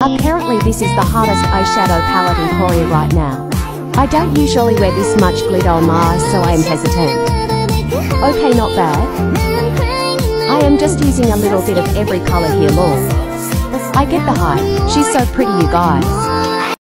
Apparently this is the hardest eyeshadow palette in Korea right now. I don't usually wear this much glitter on my eyes, so I am hesitant. Okay, not bad. I am just using a little bit of every color here, lol. I get the hype. She's so pretty, you guys.